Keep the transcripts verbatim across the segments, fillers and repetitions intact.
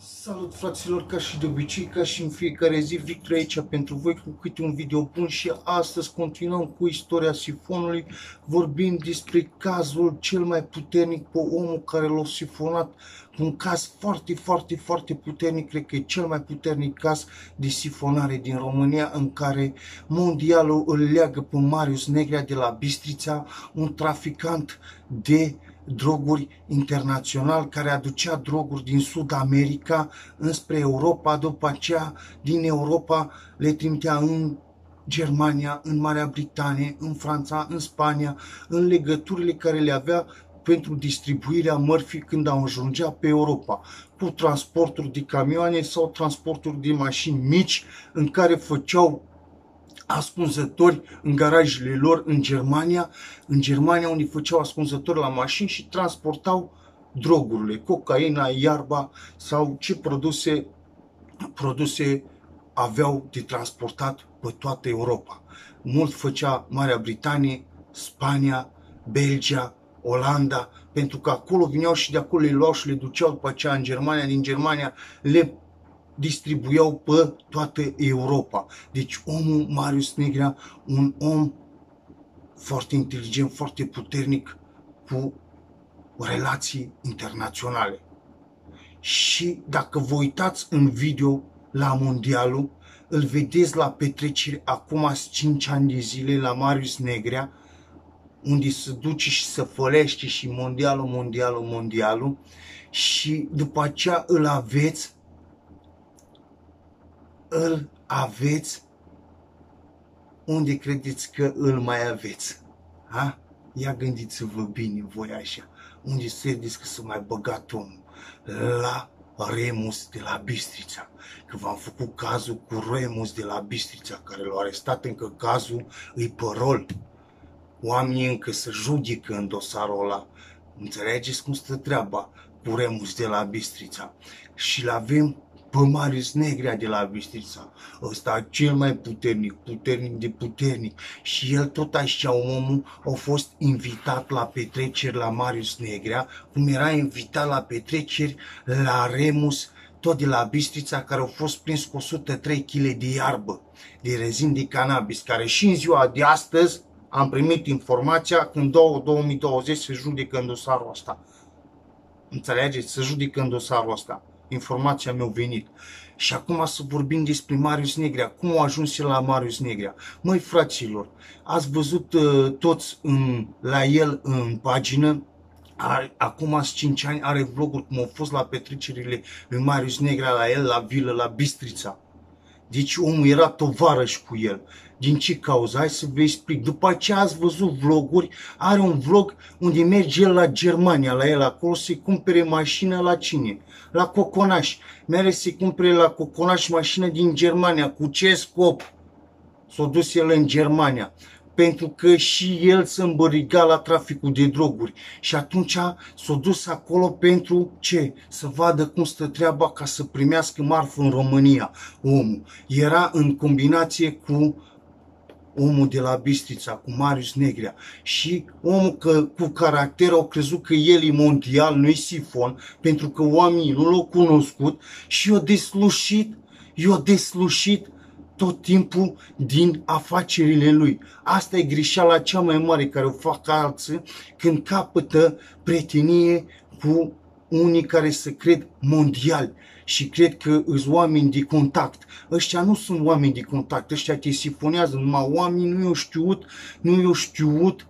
Salut fraților, ca și de obicei, ca și în fiecare zi, Victor aici pentru voi cu câte un video bun și astăzi continuăm cu istoria sifonului. Vorbim despre cazul cel mai puternic pe omul care l-a sifonat, un caz foarte, foarte, foarte puternic, cred că e cel mai puternic caz de sifonare din România, în care mondialul îl leagă pe Marius Negrea de la Bistrița, un traficant de droguri internațional care aducea droguri din Sud America înspre Europa, după aceea din Europa le trimitea în Germania, în Marea Britanie, în Franța, în Spania, în legăturile care le avea pentru distribuirea mărfii când au ajungea pe Europa, cu transporturi de camioane sau transporturi de mașini mici în care făceau ascunzători în garajele lor în Germania, în Germania unde făceau ascunzători la mașini și transportau drogurile, cocaina, iarba sau ce produse, produse aveau de transportat pe toată Europa. Mult făcea Marea Britanie, Spania, Belgia, Olanda, pentru că acolo vineau și de acolo le luau și le duceau după aceea în Germania, din Germania le distribuiau pe toată Europa. Deci omul Marius Negrea, un om foarte inteligent, foarte puternic, cu relații internaționale. Și dacă vă uitați în video la mondialul, îl vedeți la petrecere acum cinci ani de zile la Marius Negrea, unde se duce și se fălește și mondialul, mondialul, mondialul, și după aceea îl aveți îl aveți unde credeți că îl mai aveți. Ha? Ia gândiți-vă bine voi așa. Unde credeți că s-a mai băgat omul? La Remus de la Bistrița. Că v-am făcut cazul cu Remus de la Bistrița, care l-a arestat, încă cazul îi pe rol. Oamenii încă se judecă în dosarul ăla. Înțelegeți cum stă treaba cu Remus de la Bistrița. Și l-avem pe Marius Negrea de la Bistrița, ăsta cel mai puternic, puternic de puternic, și el tot așa, omul a fost invitat la petreceri la Marius Negrea, cum era invitat la petreceri la Remus, tot de la Bistrița, care a fost prins cu o sută trei kilograme de iarbă, de rezin de cannabis, care și în ziua de astăzi am primit informația că în două mii douăzeci se judecă în dosarul ăsta. Înțelegeți? Se judecă în dosarul ăsta. Informația mi-a venit. Și acum să vorbim despre Marius Negrea. Cum a ajuns el la Marius Negrea? Măi, fraților, ați văzut uh, toți în, la el în pagină, are, acum cinci ani are vloguri cum au fost la petrecerile lui Marius Negrea la el, la vilă, la Bistrița. Deci omul era tovarăș cu el. Din ce cauză? Hai să vă explic. După aceea ați văzut vloguri, are un vlog unde merge el la Germania, la el acolo, să-i cumpere mașină la cine? La Coconaș. Mere să-i cumpere la Coconaș mașină din Germania. Cu ce scop s-a dus el în Germania? Pentru că și el se îmbăriga la traficul de droguri. Și atunci s-a dus acolo pentru ce? Să vadă cum stă treaba ca să primească marfă în România. Omul era în combinație cu omul de la Bistrița, cu Marius Negrea. Și omul că, cu caracter au crezut că el e mondial, nu-i sifon, pentru că oamenii nu l-au cunoscut și i-au deslușit, i-au deslușit tot timpul din afacerile lui. Asta e greșeala cea mai mare care o fac alții când capătă prietenie cu unii care se cred mondiali și cred că sunt oameni de contact. Ăștia nu sunt oameni de contact, ăștia te sifonează, numai oamenii nu i-au știut, nu i-au știut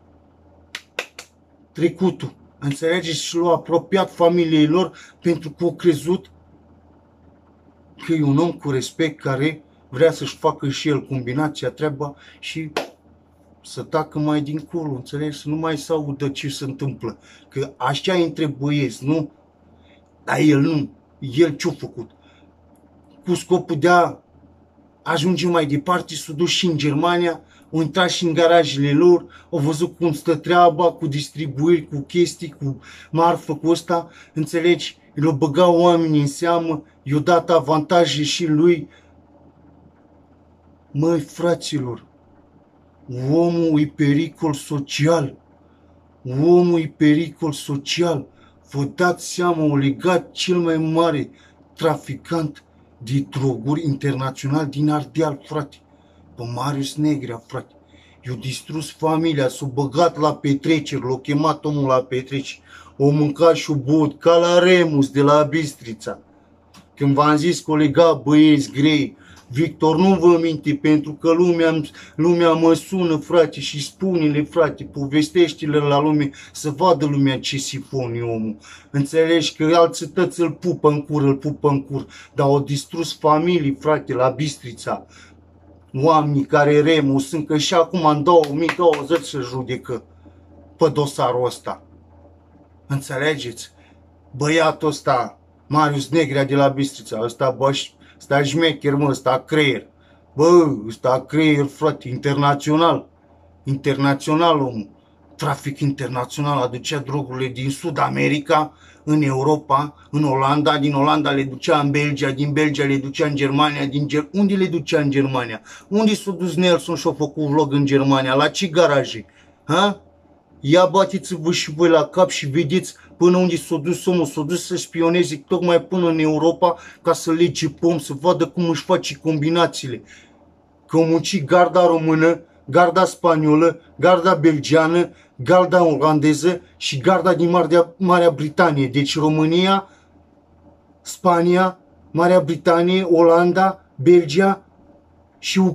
trecutul. Înțelegeți? Și l-au apropiat familiei lor pentru că au crezut că e un om cu respect care vrea să-și facă și el combinația, treaba și să tacă mai dincolo, înțelegi? Să nu mai se audă ce se întâmplă. Că așa îi între băieți, nu? Dar el nu. El ce-a făcut? Cu scopul de a ajunge mai departe, s-a dus și în Germania, au intrat și în garajele lor, au văzut cum stă treaba, cu distribuiri, cu chestii, cu marfă, cu ăsta, înțelegi? Le-au băgat oamenii în seamă, i-au dat avantaje și lui. Măi, fraților, omul e pericol social. Omul e pericol social. Vă dați seama, o legat cel mai mare traficant de droguri internațional din Ardeal, frate. Pe Marius Negrea, frate. I-a distrus familia, s-a băgat la petreceri, l-a chemat omul la petreceri. O mâncat și o băut, ca la Remus de la Bistrița. Când v-am zis că o lega băieți grei, Victor, nu vă minte, pentru că lumea, lumea mă sună, frate, și spune-le, frate, povestește-le la lume, să vadă lumea ce sifon e omul. Înțelegi că alții tăți îl pupă în cur, îl pupă în cur, dar au distrus familii, frate, la Bistrița. Oamenii care Remus sunt că și acum în două mii douăzeci se judecă pe dosarul ăsta. Înțelegeți? Băiatul ăsta, Marius Negrea de la Bistrița, ăsta, bă, ăsta șmecher, mă, ăsta creier. Bă, ăsta creier, frate, internațional. Internațional, omul. Trafic internațional, aducea drogurile din Sud America, în Europa, în Olanda, din Olanda le ducea în Belgia, din Belgia le ducea în Germania, din Ger... unde le ducea în Germania? Unde s-a dus Nelson și-a făcut vlog în Germania? La ce garaje? Ha? Ia bateți-vă și voi la cap și vedeți până unde s-a dus omul, s-a dus să spioneze tocmai până în Europa ca să lege pom, să vadă cum își face combinațiile. Că a muncit garda română, garda spaniolă, garda belgiană, garda olandeză și garda din Marea, Marea Britanie. Deci România, Spania, Marea Britanie, Olanda, Belgia și U K.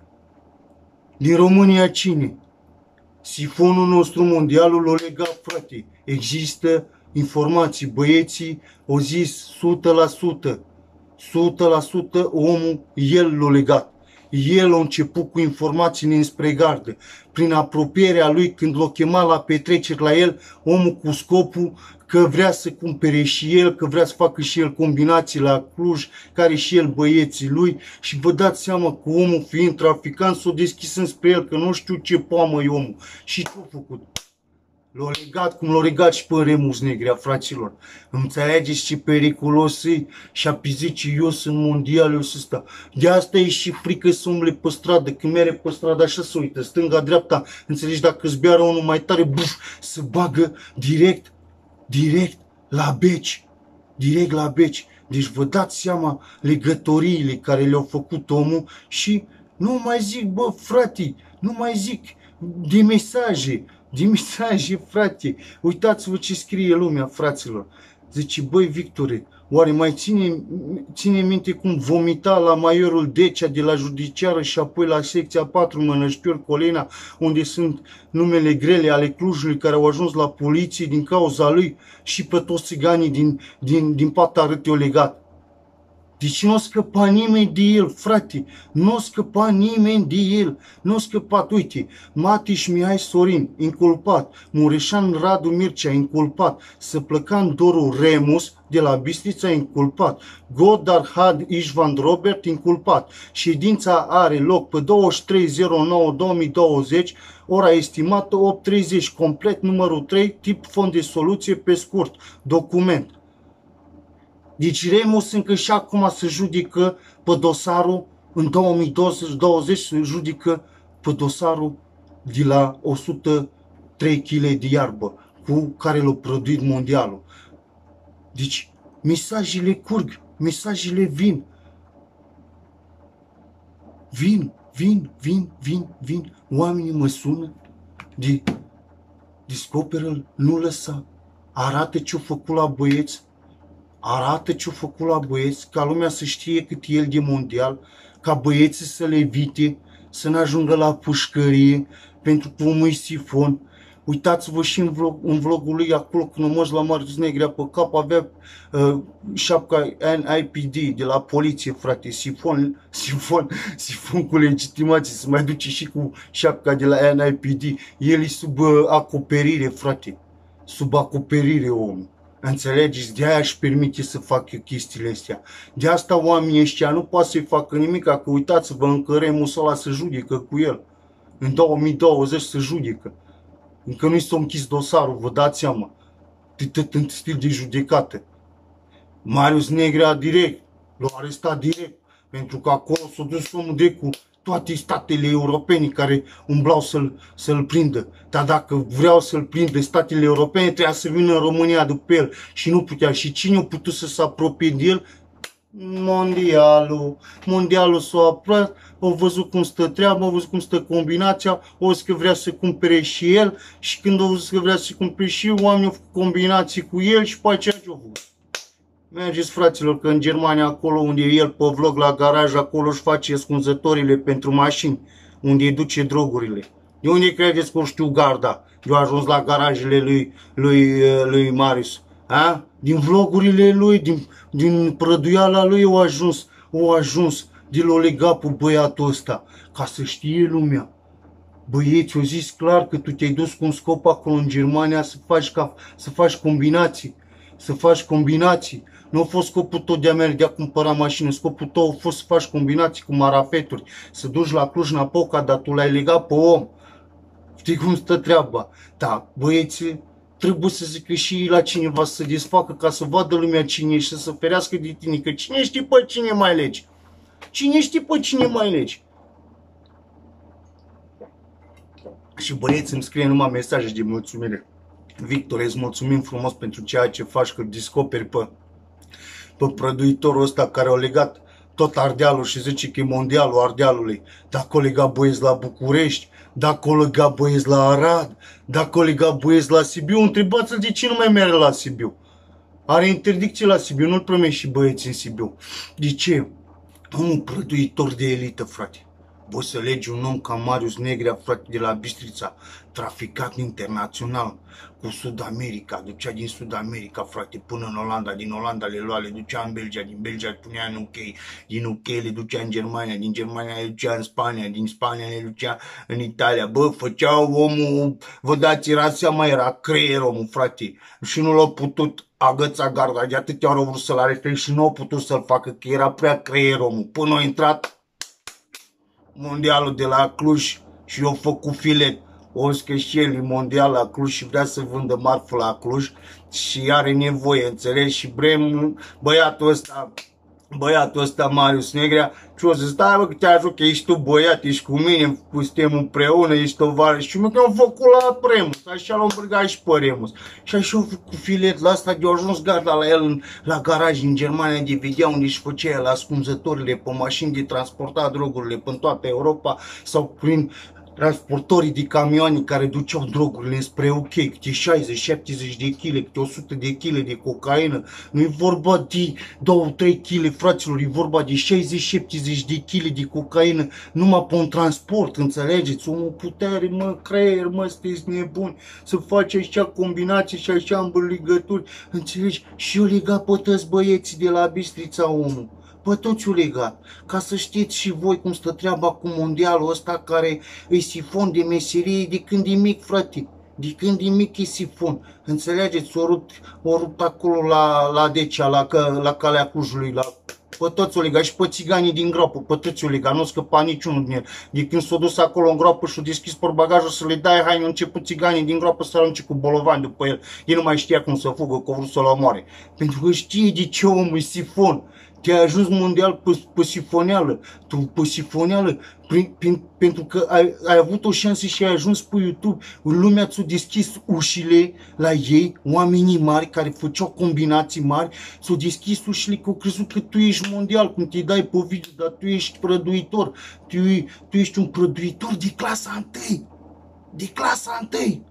Din România cine? Sifonul nostru mondialul o lega, frate. Există informații. Băieții au zis o sută la sută. o sută la sută omul, el l-a legat. El a început cu informațiile înspre gardă. Prin apropierea lui, când l-a chemat la petreceri la el, omul cu scopul că vrea să cumpere și el, că vrea să facă și el combinații la Cluj, care și el băieții lui. Și vă dați seama că omul, fiind traficant, s-a deschis înspre el, că nu știu ce poamă e omul. Și ce-a făcut? L-a legat cum l-a legat și pe Remus Negrea, fraților. Înțelegeți ce periculos e? Și-a pizit ce eu sunt mondialul ăsta. De asta e și frică să umble pe stradă. Când mere pe stradă așa se uită, stânga-dreapta. Înțelegi, dacă îți beară unul mai tare, buf, se bagă direct, direct la beci. Direct la beci. Deci vă dați seama legătoriile care le-au făcut omul și nu mai zic, bă, frate, nu mai zic de mesaje. De mesaje, frate. Uitați-vă ce scrie lumea, fraților. Zice, băi, Victore, oare mai ține, ține minte cum vomita la maiorul Decea de la judiciară și apoi la secția patru Mănăștiori Colena, unde sunt numele grele ale Clujului care au ajuns la poliție din cauza lui și pe toți țiganii din, din, din Pata Râte o legat. Deci nu a scăpat nimeni de el, frate, nu a scăpat nimeni de el, nu a scăpat, uite, Matiș Mihai Sorin, inculpat, Mureșan Radu Mircea, inculpat, Săplăcan Doru Remus, de la Bistrița, inculpat, Godard Had Ișvan Robert, inculpat. Ședința are loc pe douăzeci și trei zero nouă două mii douăzeci, ora estimată opt treizeci, complet numărul trei, tip fond de soluție pe scurt, document. Deci Remus încă și acum se judecă pe dosarul, în două mii douăzeci se judecă pe dosarul de la o sută trei kilograme de iarbă cu care l-a produit mondialul. Deci mesajele curg, mesajele vin. Vin, vin, vin, vin, vin. Oamenii mă sună, de, descoperă-l, nu lăsa, arată ce-a făcut la băieți, arată ce-a făcut la băieți, ca lumea să știe cât e el de mondial, ca băieții să le evite, să nu ajungă la pușcărie, pentru că omul e sifon. Uitați-vă și în, vlog, în vlogul lui acolo, când a mers la Marius Negrea pe cap, avea uh, șapca N I P D de la poliție, frate, sifon, sifon, sifon cu legitimație, se mai duce și cu șapca de la N I P D. El e sub uh, acoperire, frate, sub acoperire omul. Înțelegeți? De aia își permite să facă chestiile astea. De asta oamenii ăștia nu poate să-i facă nimic, că uitați-vă, încă Remus ăla se judecă cu el. În două mii douăzeci se judecă. Încă nu-i s-a închis dosarul, vă dați seama. Tot în stil de judecată. Marius Negrea direct, l-a arestat direct, pentru că acolo s-a dus omul de cu toate statele europene care umblau să-l să-l prindă. Dar dacă vreau să-l prindă statele europene, trebuia să vină în România după el și nu putea. Și cine a putut să se apropie de el? Mondialul, mondialul s-a aprat, au văzut cum stă treaba, au văzut cum stă combinația, au zis că vrea să cumpere și el și când au zis că vrea să cumpere și el, oamenii au făcut combinații cu el și pe aceea ce-au făcut. Mergeți, fraților, că în Germania, acolo unde e el pe vlog la garaj, acolo își face ascunzătorile pentru mașini, unde îi duce drogurile. De unde credeți că o știu garda? Eu am ajuns la garajele lui, lui, lui Marius. A? Din vlogurile lui, din, din prăduiala lui au ajuns, au ajuns de l-o lega pe băiatul ăsta. Ca să știe lumea. Băieți, au zis clar că tu te-ai dus cu un scop acolo în Germania să faci, ca, să faci combinații. Să faci combinații. Nu a fost scopul tău de a merge de a cumpăra mașină. Scopul tău a fost să faci combinații cu marafeturi. Să duci la Cluj-Napoca, dar tu l-ai legat pe om. Știi cum stă treaba? Da, băieți, trebuie să zică și la cineva să se desfacă ca să vadă lumea cine ești, să se ferească de tine. Că cine știe pe cine mai legi? Cine știe pe cine mai legi? Și băieți îmi scrie numai mesaje de mulțumire. Victor, îți mulțumim frumos pentru ceea ce faci, că descoperi pe, pe prăduitorul ăsta care a legat tot Ardealul și zice că e mondialul Ardealului. Dacă o lega băieți la București, dacă o lega băieți la Arad, dacă o lega băieți la Sibiu, întrebați-l de ce nu mai merge la Sibiu. Are interdicție la Sibiu, nu-l primești și băieți în Sibiu. De ce? Un prăduitor de elită, frate. Voi să legi un om ca Marius Negrea, frate, de la Bistrița, traficat internațional cu Sud America, ducea din Sud America, frate, până în Olanda, din Olanda le lua, le ducea în Belgia, din Belgia le punea în U K, din U K le ducea în Germania, din Germania le ducea în Spania, din Spania le ducea în Italia. Bă, făceau omul, vă dați, era seama, era creier omul, frate, și nu l-a putut agăța garda, de atâtea ori au vrut să-l aresteze și nu au putut să-l facă, că era prea creier omul. Până a intrat mondialul de la Cluj și eu făcut filet. O zis că și el e mondial la Cluj și vrea să vândă marfă la Cluj și are nevoie, înțelegi? Și Brem, băiatul ăsta, băiatul ăsta Marius Negrea, și o zis, stai bă, că te ajut, că ești tu băiat, ești cu mine, suntem împreună, ești tovarăș. Și mă, că am făcut la Remus, așa l-am băgat și pe Remus. Și așa au făcut filet la asta, de-a ajuns garda la el la garaj în Germania, de vedea unde își făcea el ascunzătorile pe mașini de transportat drogurile până toată Europa sau prin transportorii de camioane care duceau drogurile spre U K, câte șaizeci șaptezeci de kg, câte o sută de kg de cocaină. Nu e vorba de două trei kg, fraților, e vorba de șaizeci șaptezeci de kg de cocaină numai pe un transport, înțelegeți? Omul putere, mă, creier, mă, sunteți nebuni, să face așa combinații și așa îmbăligături, înțelegi? Și eu lega pe toți băieții de la Bistrița, omul. Pe toți o legat, ca să știți și voi cum stă treaba cu mondialul ăsta care e sifon de meserie de când e mic, frate. De când e mic e sifon. Înțelegeți? O rupt, o rupt acolo la, la Decea, la, la Calea Clujului, la... Pe toți o legat și pe țiganii din groapă, pe toți o legat, nu scăpa niciunul din el. De când s-a dus acolo în groapă și-a deschis portbagajul să le dai haine, au început țiganii din groapă să arunce cu bolovani după el. El nu mai știa cum să fugă, că a vrut să-l omoare. Pentru că știe de ce omul e sifon. Te-ai ajuns mondial pe, pe sifoneală, tu pe sifoneală, prin, prin, pentru că ai, ai avut o șansă și ai ajuns pe YouTube, lumea ți-a deschis ușile la ei, oamenii mari care făceau combinații mari, ți-au deschis ușile că au crezut că tu ești mondial, cum te dai pe video, dar tu ești prăduitor, tu, tu ești un prăduitor de clasa întâi, de clasa întâi.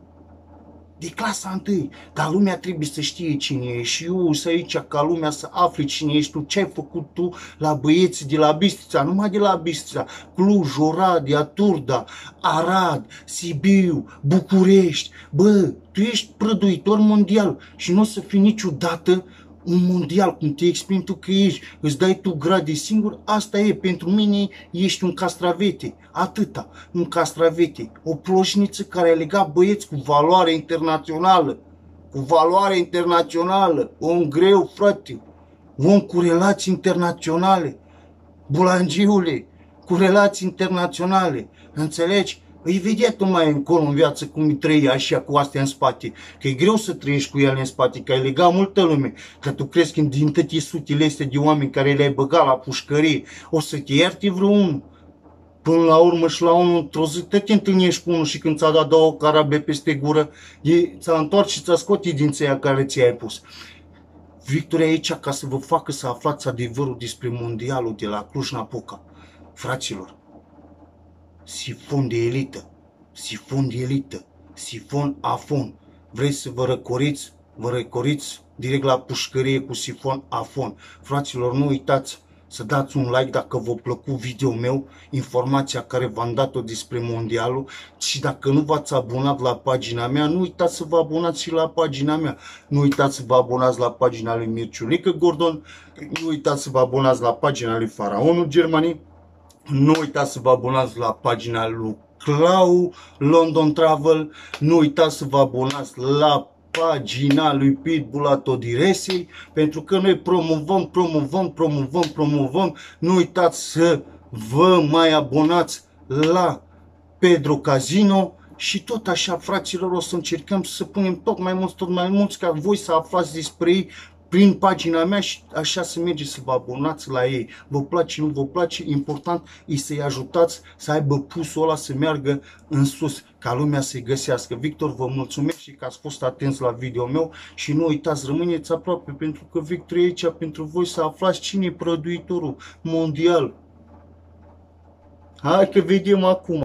De clasa întâi, dar lumea trebuie să știe cine ești și eu să aici ca lumea să afle cine ești tu, ce ai făcut tu la băieții de la Bistrița, numai de la Bistrița, Cluj, Oradea, Turda, Arad, Sibiu, București. Bă, tu ești prăduitor mondial și nu o să fii niciodată un mondial, cum te exprimi tu că ești, îți dai tu grade singur, asta e, pentru mine ești un castravete, atâta, un castravete, o ploșniță care a legat băieți cu valoare internațională, cu valoare internațională, om greu, frate, om cu relații internaționale, bulangiule, cu relații internaționale, înțelegi? Îi vedea tu mai încolo în viață cum îi trăi așa cu astea în spate. Că e greu să trăiești cu ele în spate, că ai legat multă lume. Că tu crezi că din toate sutile astea de oameni care le-ai băgat la pușcărie, o să te ierte vreunul. Până la urmă și la unul, într-o zi, te întâlnești cu unul și când ți-a dat două carabe peste gură, ți-a întors și ți-a scos dinții aia care ți-ai pus. Victor e aici ca să vă facă să aflați adevărul despre mondialul de la Cluj-Napoca. Fraților, sifon de elită, sifon de elită, sifon Afon. Vreți să vă răcoriți? Vă răcoriți direct la pușcărie cu sifon Afon. Fraților, nu uitați să dați un like dacă v-a plăcut video meu, informația care v-am dat-o despre mondialul, și dacă nu v-ați abonat la pagina mea, nu uitați să vă abonați și la pagina mea. Nu uitați să vă abonați la pagina lui Mirciulică Gordon, nu uitați să vă abonați la pagina lui Faraonul Germanii, nu uitați să vă abonați la pagina lui Clau London Travel, nu uitați să vă abonați la pagina lui Pitbull Atodiresei, pentru că noi promovăm, promovăm, promovăm, promovăm. Nu uitați să vă mai abonați la Pedro Casino și tot așa, fraților, o să încercăm să punem tot mai mulți, tot mai mulți, ca voi să aflați despre ei prin pagina mea și așa să mergeți să vă abonați la ei. Vă place, nu vă place, important e să-i ajutați să aibă pusul ăla să meargă în sus, ca lumea să-i găsească. Victor, vă mulțumesc și că ați fost atenți la video meu și nu uitați, rămâneți aproape, pentru că Victor e aici pentru voi să aflați cine e prăduitorul mondial. Hai că vedem acum.